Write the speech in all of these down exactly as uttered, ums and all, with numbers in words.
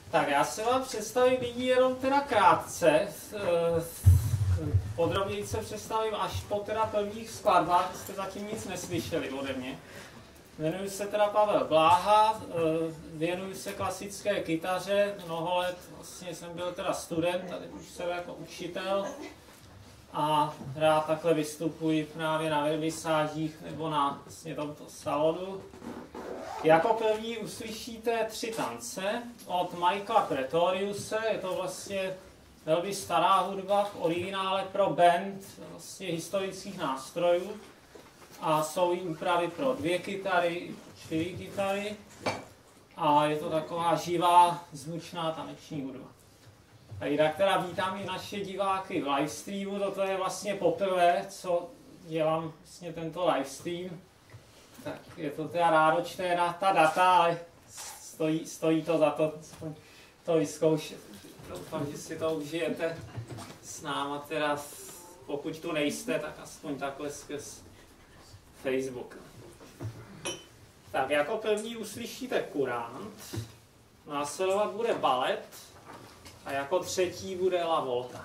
Tak já se vám představím nyní jenom teda krátce. Podrobněji se představím až po teda prvních skladbách, jste zatím nic neslyšeli ode mě. Jmenuji se teda Pavel Bláha, věnuji se klasické kytaře, mnoho let vlastně jsem byl teda student a teď už jsem jako učitel a rád takhle vystupuji právě na vernisážích nebo na vlastně tomto salonu. Jako první uslyšíte tři tance od Michaela Pretoriuse, je to vlastně velmi stará hudba v originále pro band vlastně historických nástrojů a jsou jí úpravy pro dvě kytary, čtyři kytary a je to taková živá, zvučná taneční hudba. A jinak teda vítám i naše diváky v livestreamu, toto je vlastně poprvé, co dělám vlastně tento livestream. Tak je to teda náročné na ta data, ale stojí, stojí to za to, to vyzkoušet. Doufám, že si to užijete s náma teda, pokud tu nejste, tak aspoň takhle skrz Facebook. Tak jako první uslyšíte kurant, následovat bude balet a jako třetí bude La Volta.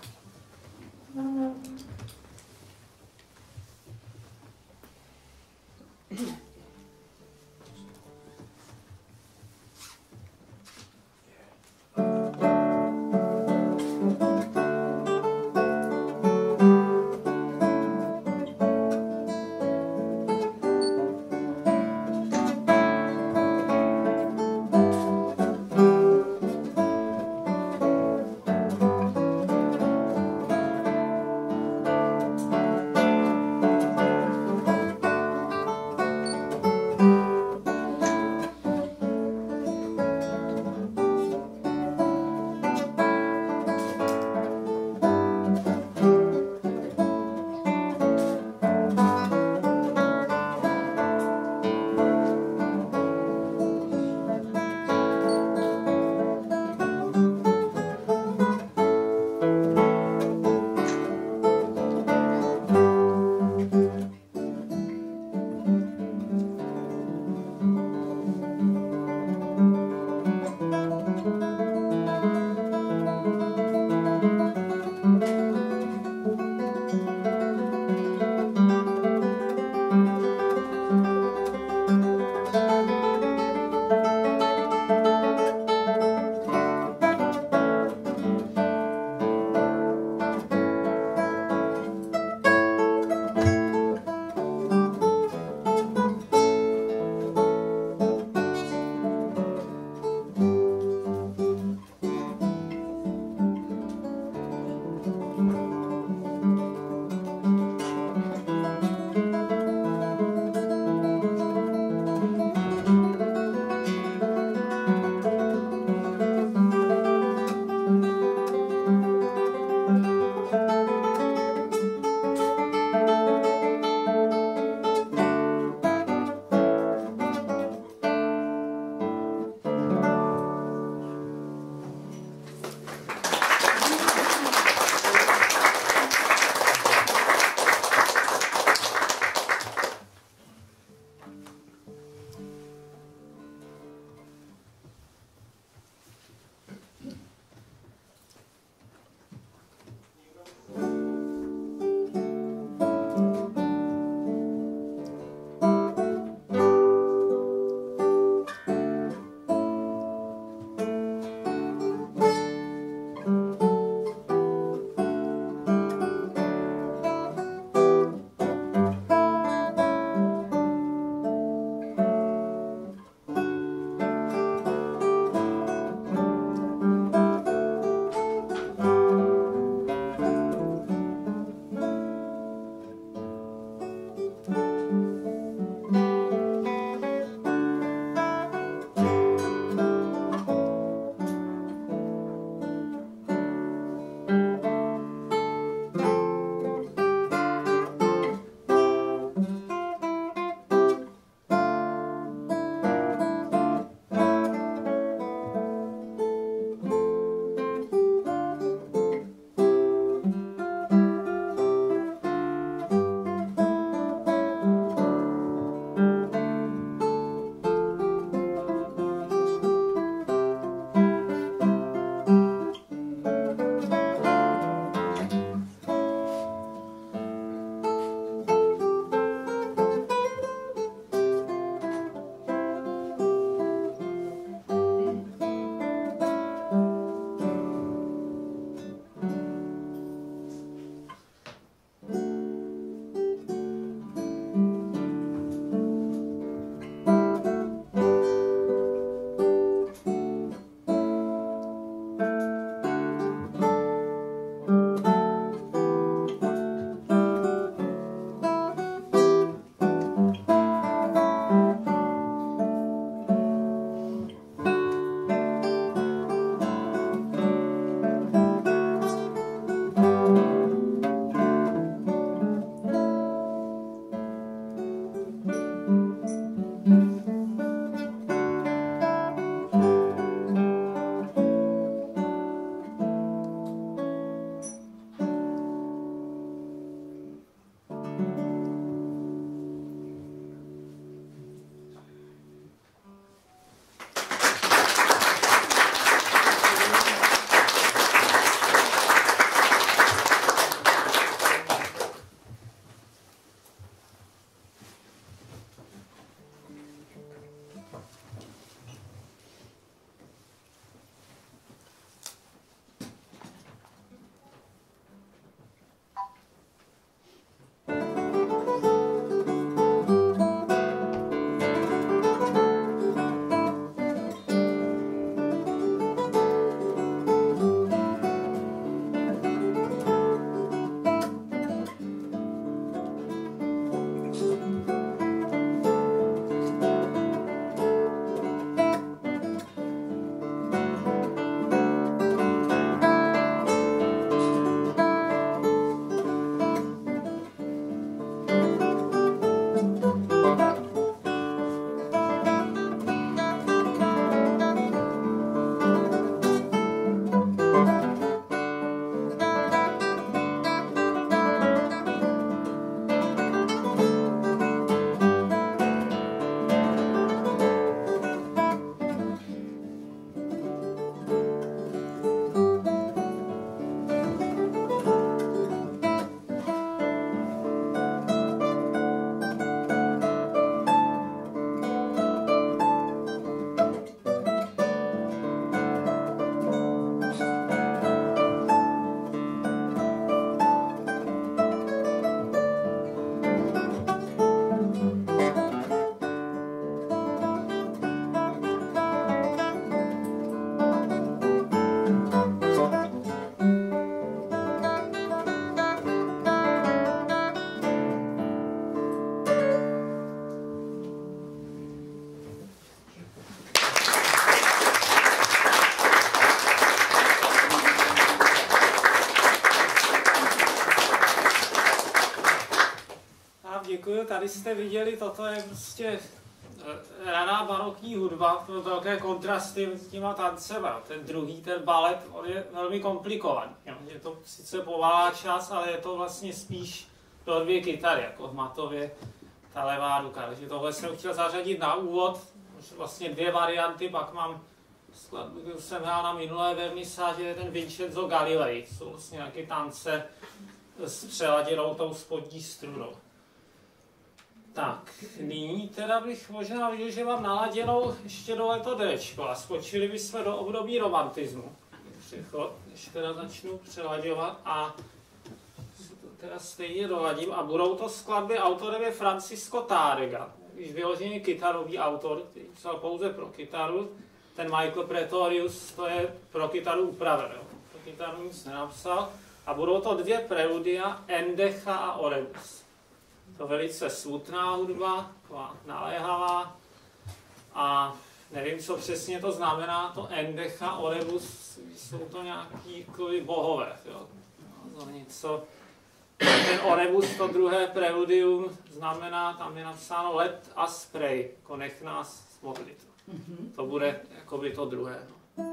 vysvětlil, tady jste viděli, toto je prostě raná barokní hudba, velké kontrasty s těma tancema. Ten druhý, ten balet, on je velmi komplikovaný. Je to sice pomalá čas, ale je to vlastně spíš do dvě kytary, jako v Matově ta levá ruka. Takže tohle jsem chtěl zařadit na úvod, vlastně dvě varianty, pak mám skladbu, kterou jsem hrál na minulé vernisáži, je ten Vincenzo Galilei, jsou vlastně nějaké tance s přeladěnou tou spodní strunou. Tak, nyní teda bych možná viděl, že mám naladěnou ještě dole to Dčko a skočili bychom do období romantismu. Přechod, než teda začnu přelaďovat a to teda stejně doladím a budou to skladby, autorem je Francisco Tárrega, když vyloženě kytarový autor, který psal pouze pro kytaru. Ten Michael Pretorius, to je pro kytaru upraven, pro kytaru nic nenapsal. A budou to dvě preludia, Endecha a Orebus. To velice smutná hudba, taková naléhavá. A nevím, co přesně to znamená, to Endecha, Orebus, jsou to nějaký bohové. Jo. No, něco. Ten Orebus, to druhé preludium, znamená, tam je napsáno let a sprej, jako nech nás modlit. Mm-hmm. To bude jakoby to druhé. No.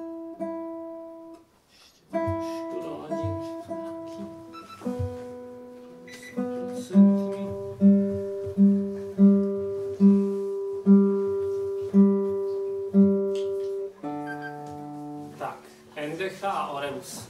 Ještě trošku doladím, že to nějaký procentní. Tak, Endecha a Orebus.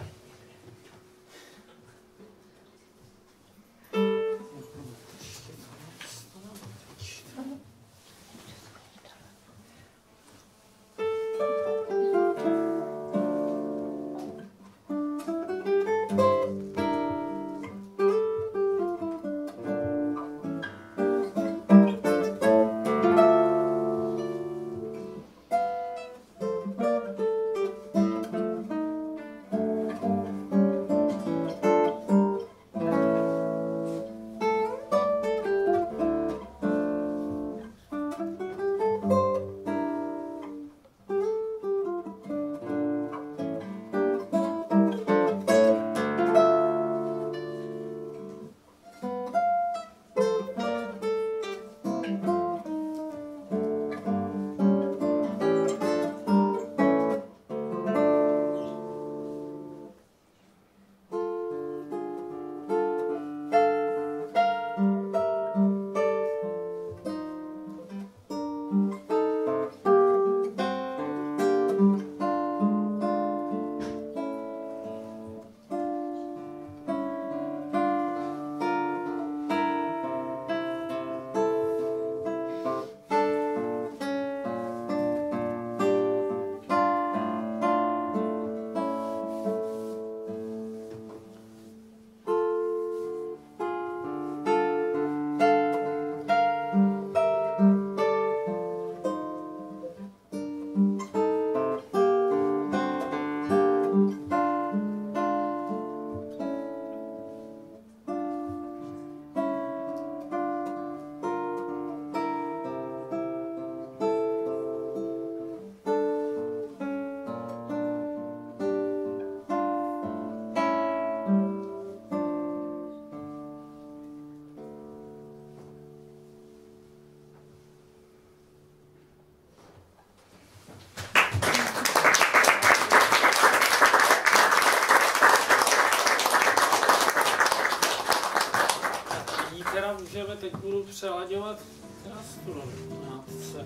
Teď budu přelaďovat na strunu.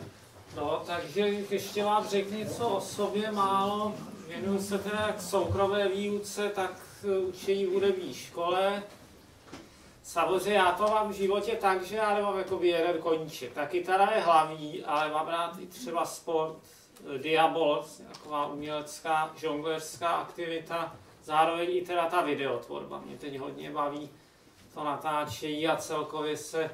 No, takže ještě vám řeknu něco o sobě málo. Věnuju se teda jak soukromé výuce, tak učení v hudební škole. Samozřejmě já to mám v životě tak, že já nemám jakoby jeden koníček. Ta kytara je hlavní, ale mám rád i třeba sport, diabol, taková umělecká, žonglerská aktivita. Zároveň i teda ta videotvorba. Mě teď hodně baví to natáčení a celkově se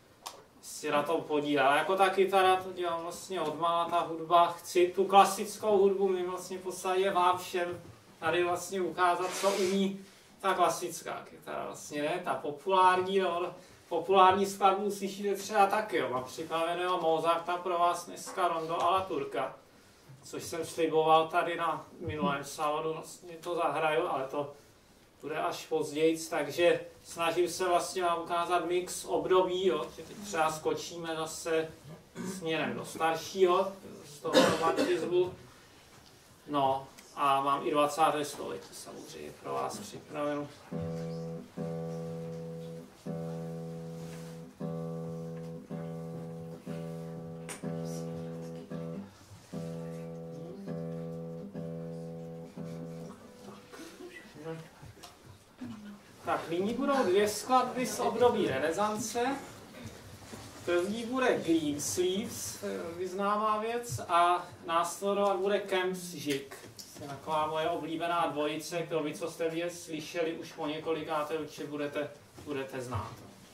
vlastně na tom podílá. Ale jako ta kytara, to dělám vlastně odmala, ta hudba. Chci tu klasickou hudbu mi vlastně v podstatě vám všem tady vlastně ukázat, co umí ta klasická kytara. Vlastně ne, ta populární, no, populární skladbu slyšíte třeba taky, jo. Mám připraveného Mozarta pro vás dneska Rondo alla Turca, což jsem sliboval tady na minulém salonu, vlastně to zahraju, ale to bude až později, takže snažím se vlastně vám ukázat mix období, jo, že teď třeba skočíme zase směrem do staršího, z toho romantismu. No a mám i dvacáté století samozřejmě pro vás připraveno. Tak, nyní budou dvě skladby z období renesance. První bude Greensleeves, vyznámá věc, a následovat bude Kemp's Jig. Je taková moje oblíbená dvojice, kterou vy, co jste mě slyšeli už po několikáté, určitě budete, budete znát.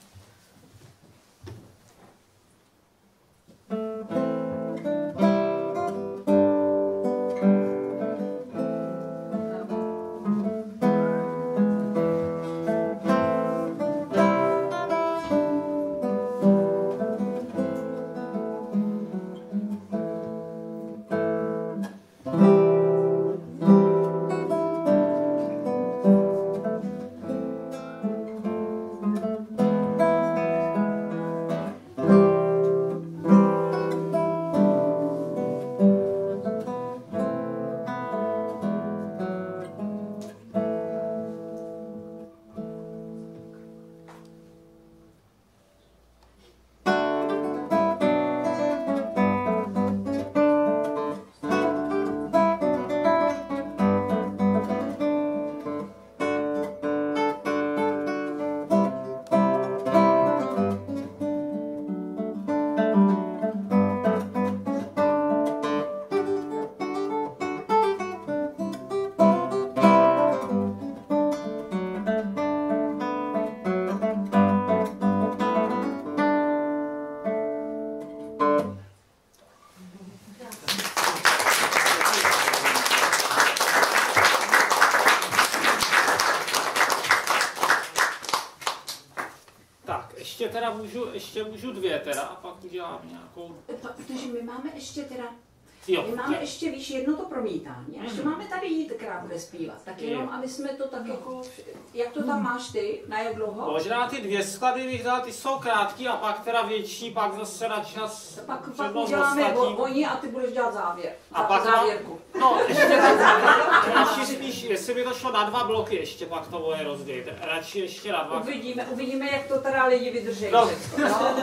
Ještě teda můžu, ještě můžu dvě teda a pak udělám nějakou... Protože my máme ještě teda, jo, my máme je. ještě, víš, jedno to promítání a ještě Mhm. máme tady jít, která bude zpívat. Tak jenom, Jo. aby jsme to tak jako, jak to tam máš ty, na jak dlouho? Možná ty dvě sklady bych dal, ty jsou krátký a pak teda větší, pak zase na čas Pak, pak přednost uděláme ostatním. o- oni a ty budeš dělat závěr. A Zá- pak závěrku. No, ještě tak, radši spíš, jestli by to šlo na dva bloky ještě, pak to bude rozdělit. Radši ještě na dva. Uvidíme, uvidíme, jak to teda lidi vydržejí. No. všecko, no.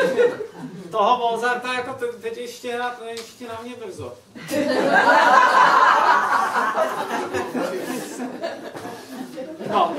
Toho Mozarta jako te- teď ještě hrát, to je ještě na mě brzo. No.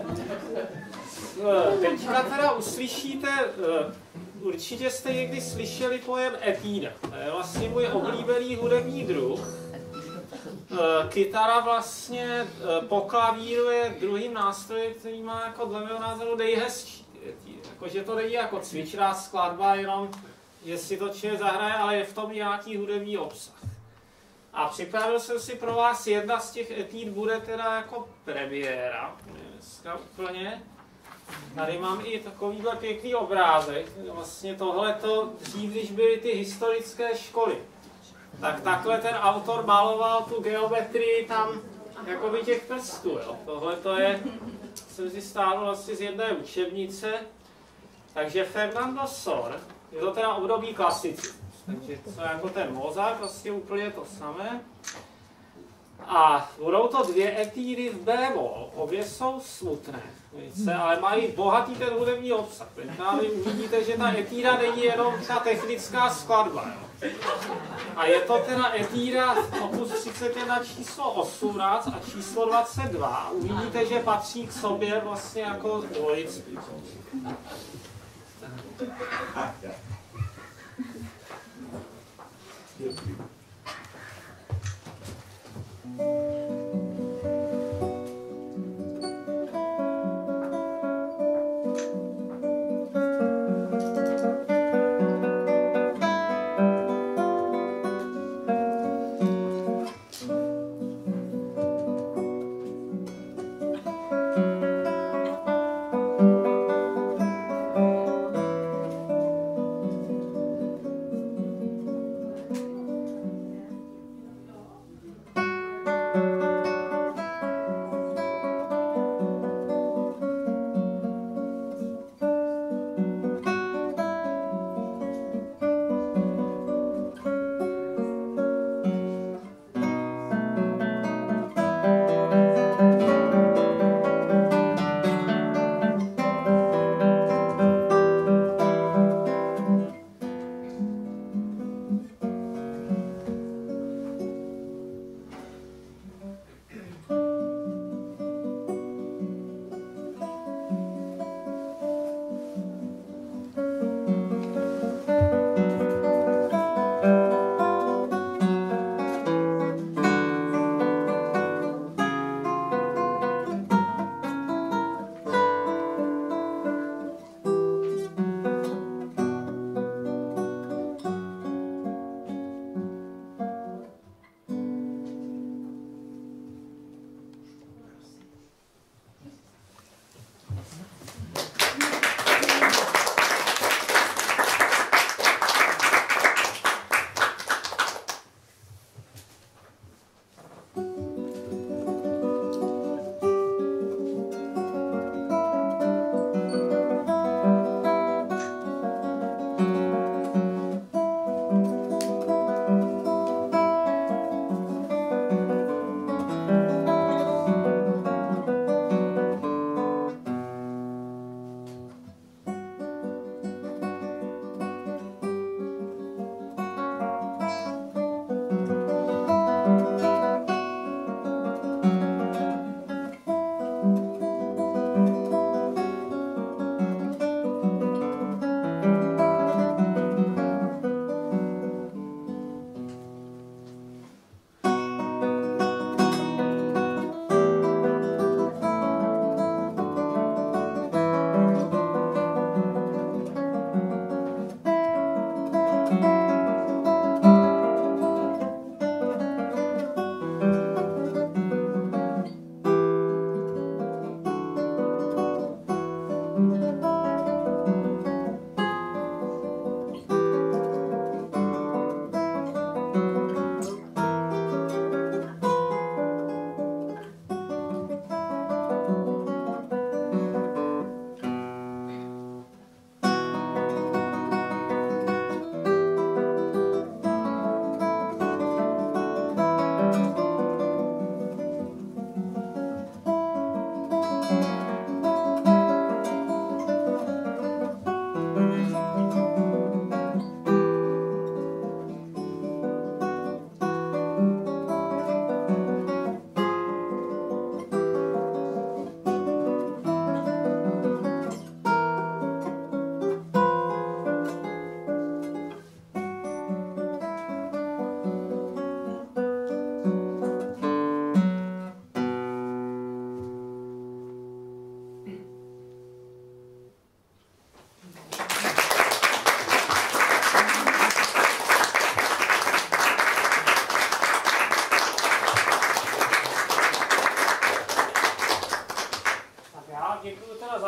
Eh, Teďka teda uslyšíte, eh, určitě jste někdy slyšeli pojem etída. To je vlastně můj oblíbený hudební druh. Eh, Kytara vlastně eh, po klavíru je druhým nástrojem, který má jako dle mého názoru nejhezčí. Jakože to není jako cvičná skladba, jenom že si to člověk zahraje, ale je v tom nějaký hudební obsah. A připravil jsem si pro vás, jedna z těch etíd bude teda jako premiéra, dneska úplně. Tady mám i takovýhle pěkný obrázek, vlastně tohleto dřív, když byly ty historické školy. Tak takhle ten autor maloval tu geometrii tam jakoby těch prstů, jo. Tohle to je, jsem si stáhl vlastně z jedné učebnice, takže Fernando Sor, je to teda období klasicismus, takže to je jako ten Mozart, vlastně úplně to samé. A budou to dvě etídy v bémol, obě jsou smutné, více, ale mají bohatý ten hudební obsah. Právě uvidíte, že ta etída není jenom ta technická skladba. Jo. A je to teda etída opus třicet jedna číslo osmnáct a číslo dvacet dva. Uvidíte, že patří k sobě vlastně jako dvojici. Thank you.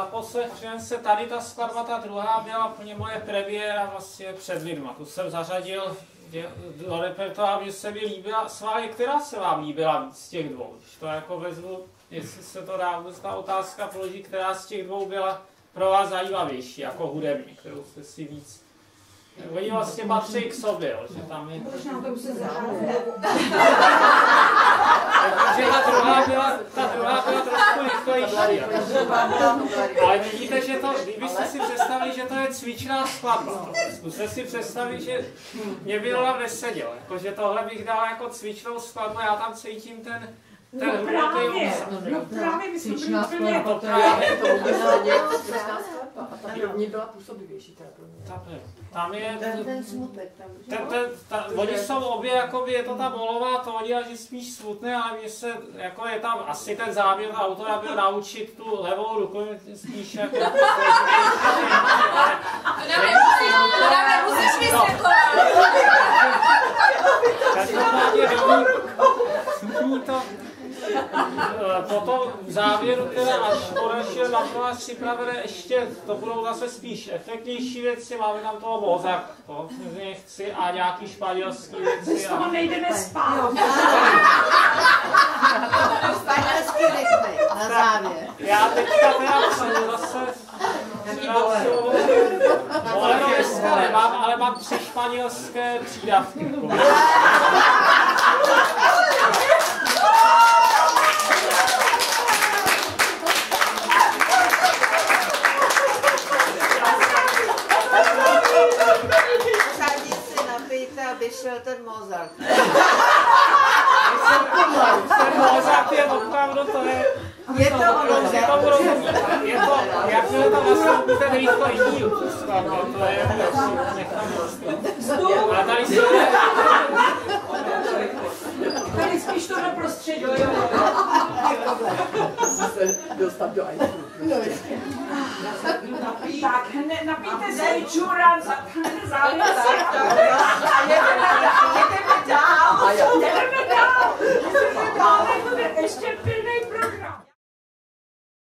naposled se tady ta skladba, ta druhá byla plně moje premiéra vlastně před lidma. Tu jsem zařadil do repertoáru, že se mi líbila, sváli, která se vám líbila víc z těch dvou. Když to jako vezmu, jestli se to dá vůbec ta otázka položit, která z těch dvou byla pro vás zajímavější, jako hudební, kterou jste si víc... Oni vlastně patří k sobě, že tam je... Proč nám to musí zahrát? Takže ta druhá byla, ta druhá byla trošku rychlejší. Ale vidíte, že to, kdybyste si představili, že to je cvičná skladba. Zkuste si představit, že mě Viola neseděl. Jakože tohle bych dal jako cvičnou skladbu, já tam cítím ten... No právě, no právě my jsme byli úplně... To právě to vůbec a ta první byla působivější teda pro mě. Tam je... Ten, ten smutek tam. Ten, ten, ta, oni jsou obě, jakoby, je to ta bolová tónia, že spíš smutné, ale mně se, jako je tam asi ten záměr autora byl naučit tu levou ruku, spíš jako... To nám nemusíš vysvětlovat. Každopádně zní to... Potom v závěru teda, až konečně na to máš připravené ještě, to budou zase spíš efektnější věci, máme tam toho Mozart, to chci, a nějaký španělský věci. My z toho nejdeme spát. Španělský rytmy, na závěr. Já teďka teda přijdu zase... Bolero dneska nemám, ale mám tři španělské přídavky. Aby šel ten Mozart. Ten Mozart je opravdu, to je... Je to ono, je to rozumí. Je to, jakmile tam nastoupí ten rychlejší skladba, to je nechám dostat. A tady se... Tady spíš to neprostředí. Se dostat do iPhone. Tak, napijte se čurán za závěr.